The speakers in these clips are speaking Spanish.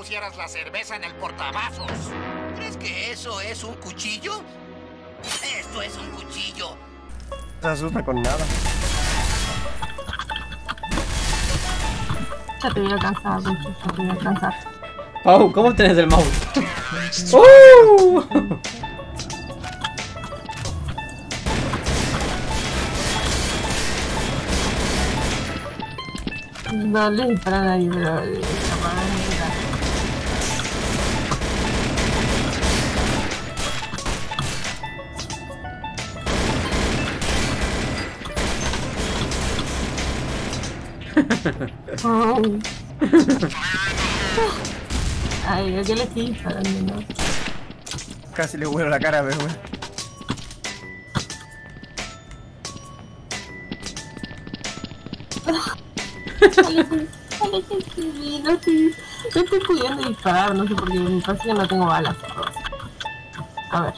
pusieras la cerveza en el portavasos. ¿Crees que eso es un cuchillo? Esto es un cuchillo. No se asusta con nada. Ya te voy a alcanzar, ya te voy a alcanzar. Pau, ¿cómo tenés el mouse? No le disparan ahí, pero... Ay, ¿a qué le estoy disparando, no? Casi le vuelo la cara, pero bueno. No estoy pudiendo disparar, no sé por qué, me parece que no tengo balas. A ver.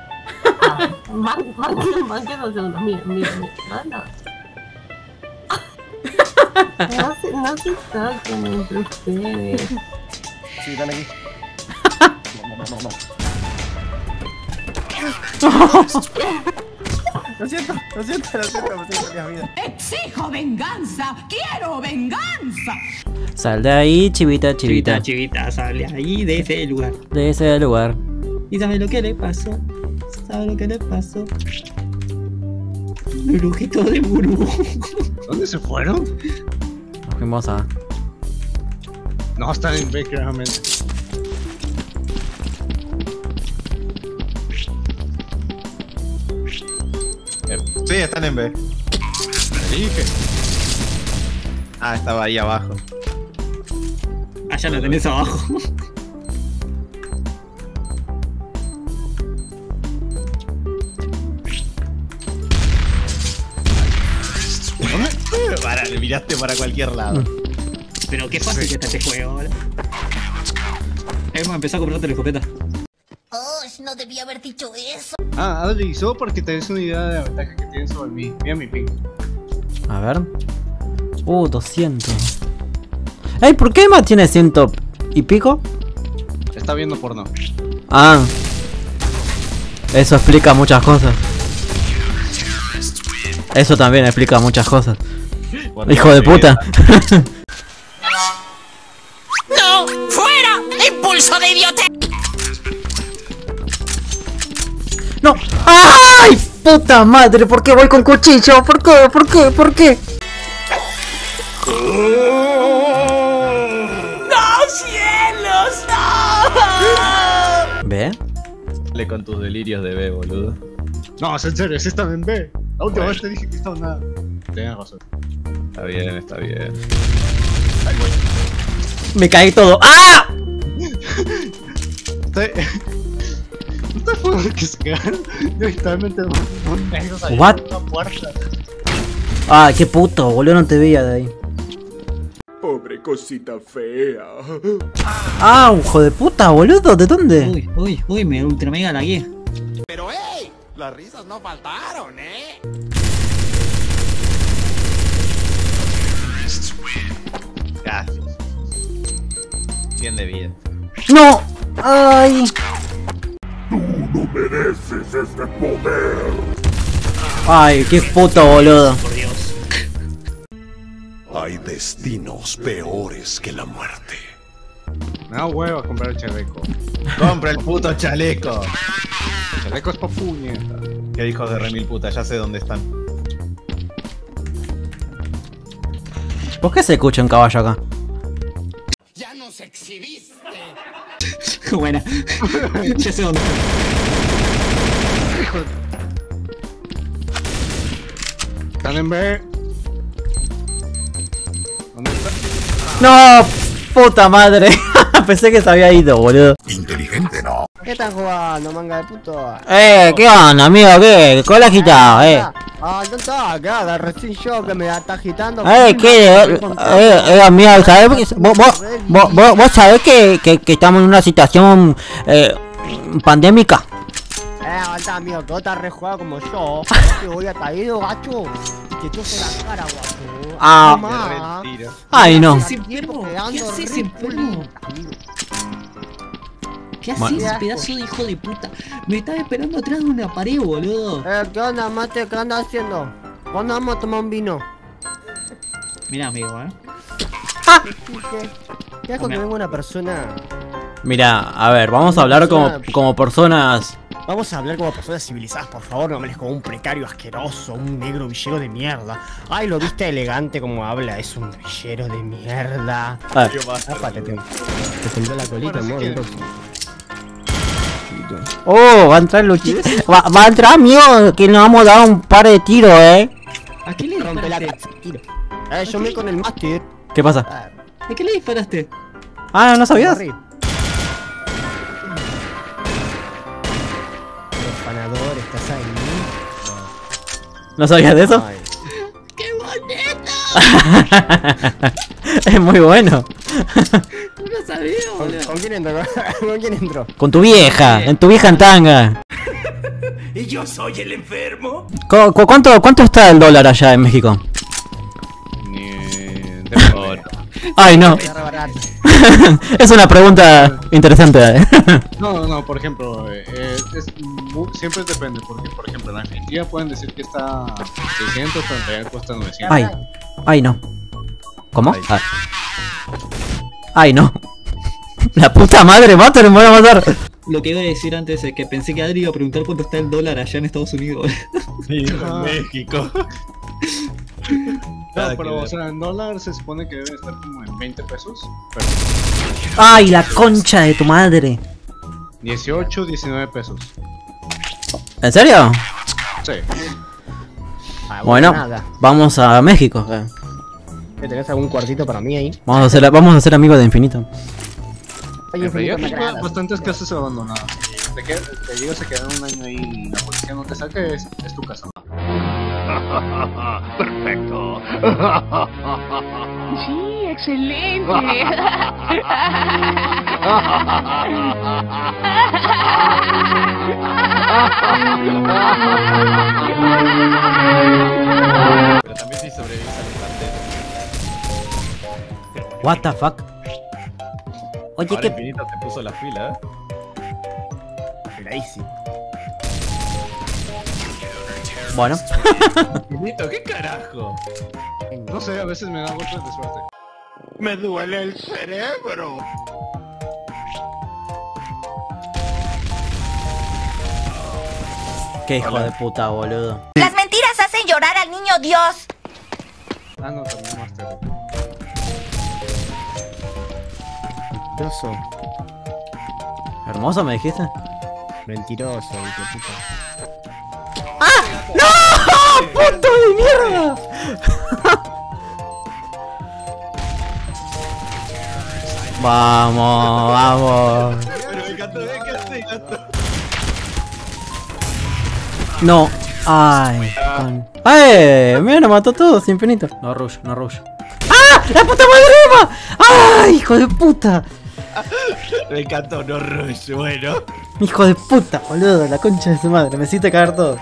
Manquen 2 segundos, miren. No se toquen entre ustedes. Sí, están aquí. No. Lo siento, me siento la vida. ¡Exijo venganza! ¡Quiero venganza! Sal de ahí, chivita. Chivita, sale ahí de ese lugar. De ese lugar. ¿Y sabe lo que le pasó? Brujito de Buru. ¿Dónde se fueron? Nos fuimos a... No, están en B, claramente. Sí, están en B. Te dije. Ah, estaba ahí abajo. Allá la tenés abajo. Para, le miraste para cualquier lado. Pero qué fácil que está este juego, ¿vale? Hemos empezado a comprarte la escopeta. Oh, no debía haber dicho eso. Ah, avisó porque tenés una idea de la ventaja que tienen sobre mí. Mira mi ping. A ver. 200. Ey, ¿por qué Emma tiene 100 y pico? Está viendo porno. Ah. Eso explica muchas cosas. Eso también explica muchas cosas. Bueno, Hijo de puta. ¡No! ¡Fuera! ¡Impulso de idiotez! ¡No! ¡Ay! ¡Puta madre! ¿Por qué voy con cuchillo? ¿Por qué? ¡No, cielos! ¡No! ¿Ve? Dale con tus delirios de B, boludo. No, en serio, sí están en B. La última vez te dije que estaban nada. Tenías razón. Está bien. Ay, güey. Me caí todo. ¡Ah! ¿No te acuerdas que se quedaron directamente negros ahí What? en una puerta? Ah, qué puto, boludo, no te veía de ahí. Pobre cosita fea. Ah, hijo de puta, boludo, ¿de dónde? Uy, me ultra mega la guía. Pero hey, las risas no faltaron, ¿eh? Casi. 100 de vida. ¡No! ¡Ay! No mereces este poder. ¡Ay, qué puto, boludo! Por Dios. Hay destinos peores que la muerte. Me da huevo a comprar el chaleco. Compra el puto chaleco. El chaleco es pa' puñeta. Qué hijos de remil puta, ya sé dónde están. ¿Por qué se escucha un caballo acá? ¡Ya nos exhibiste! Buena. Ya sé dónde Están en B. ¿Dónde están? ¡No! ¡Puta madre! Pensé que se había ido, boludo. Inteligente, ¿no? ¿Qué están jugando, manga de puto? ¿Qué onda, amigo? ¿Qué? ¿Cuál agitado, Ah, no está acá, recién yo que me está agitando. ¿Qué? Amigo, ¿sabes? Vos sabés que estamos en una situación pandémica. Alta, amigo, que vos estás rejugado como yo. Te voy a caído, gacho. Y te toque la cara, guacho. Ah. Mamá. Te retiro. Ay, no. ¿Qué haces, enfermo? ¿Qué haces, enfermo? Amigo. ¿Qué haces, pedazo de hijo de puta? Me estaba esperando atrás de una pared, boludo. ¿Qué onda, mate? ¿Qué andas haciendo? ¿Cuándo vamos a tomar un vino? Mira, amigo, ¿Qué hago que venga una persona? Mira, a ver, vamos a hablar como personas. Vamos a hablar como personas civilizadas, por favor, no hables como un precario asqueroso, un negro villero de mierda. Ay, lo viste elegante como habla, es un villero de mierda. Te tembló la colita, amor. Oh, va a entrar Luchito. Va a entrar, amigo, que nos vamos a dar un par de tiros, ¿A qué le Rompe la disparaste? casa, tiro. Yo me con el mástil. ¿Qué pasa? ¿A qué le disparaste? Ah, ¿no sabías? Profanador, ¿estás ahí? ¿No sabías de eso? Ay. ¡Qué bonito! Es muy bueno. No lo sabía, boludo. ¿Con quién entró? ¿Con quién entró? Con tu vieja, en tu vieja en tanga. ¿Y yo soy el enfermo? ¿Cuánto está el dólar allá en México? Ay, no. Es una pregunta interesante. No, por ejemplo, siempre depende, porque por ejemplo en Argentina pueden decir que está 600, pero en realidad cuesta 900. Ay, no. ¿Cómo? Ay, no. La puta madre, maten, me voy a matar. Lo que iba a decir antes es que pensé que Adri iba a preguntar cuánto está el dólar allá en Estados Unidos. Sí, en México. No, pero o sea, en dólar se supone que debe estar como en 20 pesos. Pero... Ay, la concha de tu madre. 18, 19 pesos. ¿En serio? Sí. Bueno, vamos a México. ¿Tenés algún cuartito para mí ahí? Vamos a ser amigos de Infinito. Oye, En realidad Infinito, tengo bastantes casas abandonadas. Te llegas a quedar un año ahí y la policía no te saca, es tu casa. Perfecto. Sí, excelente. Pero también si sobrevives al instante. What the fuck? Oye, Ahora ¿qué? Infinito te puso la fila, Crazy. Bueno. Infinito, ¿qué carajo? No sé, a veces me da golpes de suerte. Me duele el cerebro. Qué hijo de puta, boludo. Las mentiras hacen llorar al niño Dios. Ah, no, también Master. Mentiroso. ¿Hermoso me dijiste? Mentiroso, hijo de puta. ¡No! ¡Puto de mierda! Vamos. Pero me encantó, ¿qué hace, gato? No. Ay. Mira, nos mató a todos, Infinito. No rush, no rush. ¡Ah! ¡La puta madre! ¡Ay, hijo de puta! Me encantó, no rush, bueno. Hijo de puta, boludo, la concha de su madre, me hiciste cagar todo.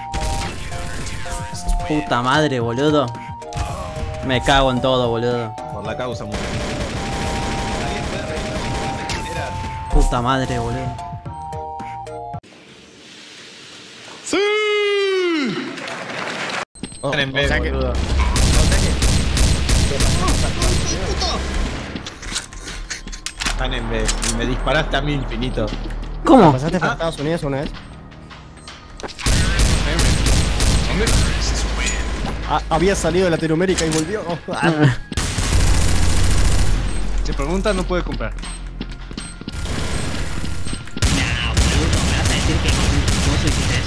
Puta madre, boludo. Me cago en todo, boludo. Por la causa, mujer. Puta madre, boludo. ¡Sí! Están en B, boludo. Están en B. Y me disparaste a mí, Infinito. ¿Cómo? ¿Pasaste por Estados Unidos una vez? Había salido de Latinoamérica y volvió. Si pregunta, no puede comprar. Nah, boludo, me vas a decir que vos hiciste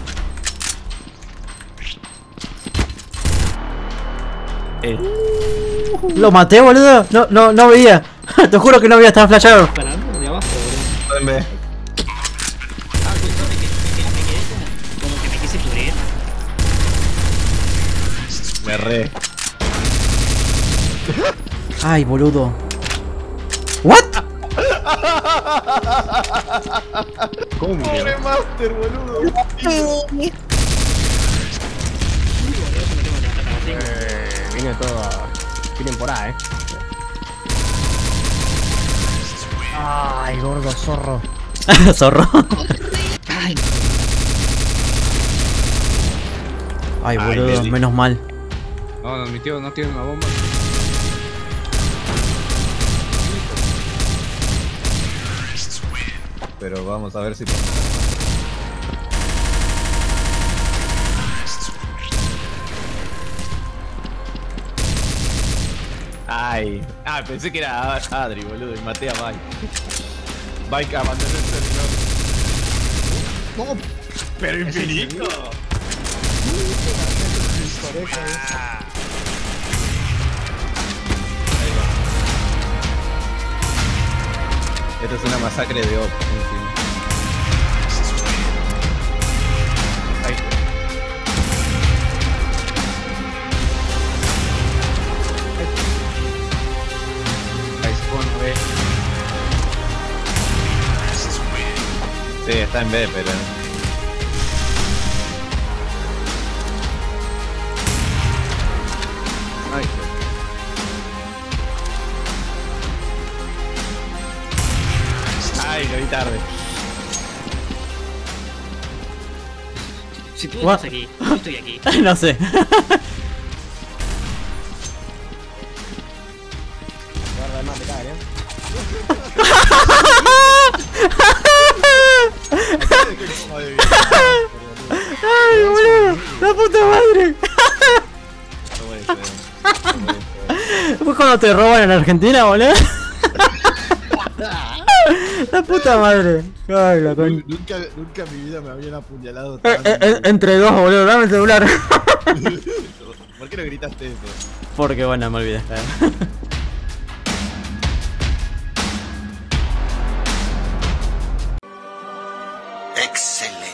eso. Lo maté, boludo. No veía. Te juro que no veía, estaba flashado. Parando de abajo, boludo. Están en B. Ah, me quedé como que me quise cubrir. Me re. Ay, boludo. ¿What? ¿Cómo? Pobre Master, boludo. Viene todo. Vienen por A, Ay, gordo zorro. Zorro. Ay, boludo, menos mal. No, mi tío no tiene una bomba. Pero vamos a ver si... Ay, pensé que era Adri, boludo, y maté a Mike. Mike abandonó el servidor. No, pero infinito. Esto es una masacre de op. Ahí. Ahí spawn B. Sí, está en B, pero... Ay, lo vi tarde. Si tú estás aquí, yo estoy aquí. No sé. Guarda, más me cae, Ay, boludo. La puta madre. No puede ser. No puede ser. ¿Fue cuando te roban en Argentina, boludo? La puta madre. Ay, la con... Nunca en mi vida me habían apuñalado entre dos, boludo, dame el celular. ¿Por qué no gritaste eso? Porque bueno, me olvidé. Excelente.